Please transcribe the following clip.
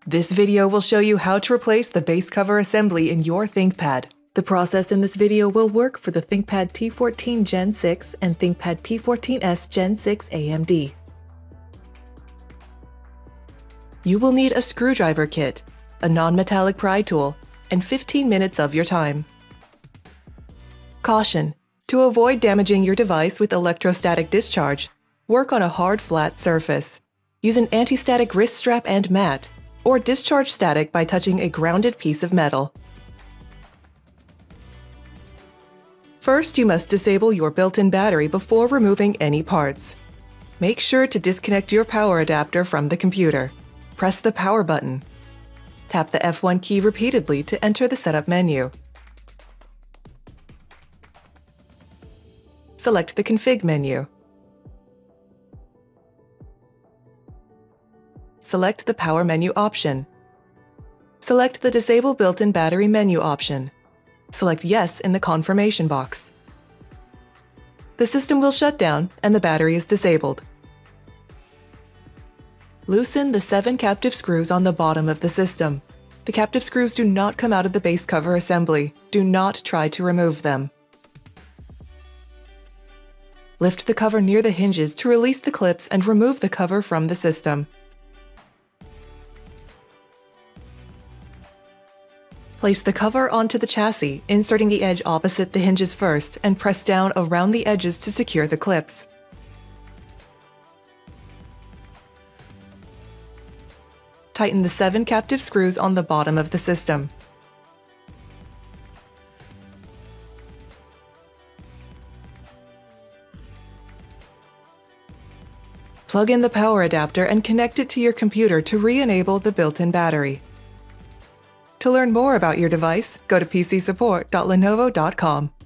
This video will show you how to replace the base cover assembly in your ThinkPad. The process in this video will work for the ThinkPad T14 Gen 6 and ThinkPad P14s Gen 6 AMD. You will need a screwdriver kit, a non-metallic pry tool, and 15 minutes of your time. Caution: to avoid damaging your device with electrostatic discharge, work on a hard, flat surface. Use an anti-static wrist strap and mat, or discharge static by touching a grounded piece of metal. First, you must disable your built-in battery before removing any parts. Make sure to disconnect your power adapter from the computer. Press the power button. Tap the F1 key repeatedly to enter the setup menu. Select the config menu. Select the power menu option. Select the disable built-in battery menu option. Select yes in the confirmation box. The system will shut down and the battery is disabled. Loosen the 7 captive screws on the bottom of the system. The captive screws do not come out of the base cover assembly. Do not try to remove them. Lift the cover near the hinges to release the clips and remove the cover from the system. Place the cover onto the chassis, inserting the edge opposite the hinges first, and press down around the edges to secure the clips. Tighten the 7 captive screws on the bottom of the system. Plug in the power adapter and connect it to your computer to re-enable the built-in battery. To learn more about your device, go to pcsupport.lenovo.com.